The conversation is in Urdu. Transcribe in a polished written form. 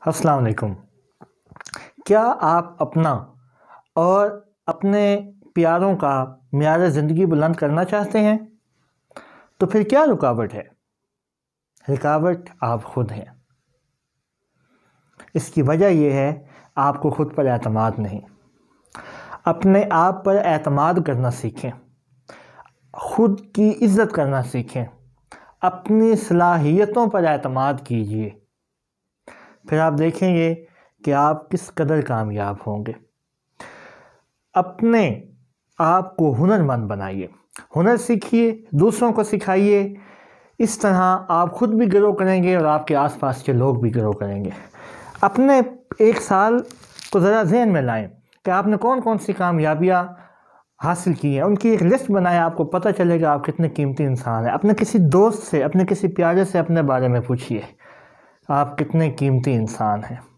السلام علیکم۔ کیا آپ اپنا اور اپنے پیاروں کا معیار زندگی بلند کرنا چاہتے ہیں؟ تو پھر کیا رکاوٹ ہے؟ رکاوٹ آپ خود ہیں۔ اس کی وجہ یہ ہے آپ کو خود پر اعتماد نہیں۔ اپنے آپ پر اعتماد کرنا سیکھیں، خود کی عزت کرنا سیکھیں، اپنی صلاحیتوں پر اعتماد کیجیے، پھر آپ دیکھیں گے کہ آپ کس قدر کامیاب ہوں گے۔ اپنے آپ کو ہنرمند بنائیے، ہنر سیکھیے، دوسروں کو سکھائیے۔ اس طرح آپ خود بھی گرو کریں گے اور آپ کے آس پاس کے لوگ بھی گرو کریں گے۔ اپنے ایک سال کو ذرا ذہن میں لائیں کہ آپ نے کون کون سی کامیابیاں حاصل کی ہیں، ان کی ایک لسٹ بنائیں۔ آپ کو پتہ چلے گا آپ کتنے قیمتی انسان ہیں۔ اپنے کسی دوست سے، اپنے کسی پیارے سے اپنے بارے میں پوچھیے، آپ کتنے قیمتی انسان ہیں۔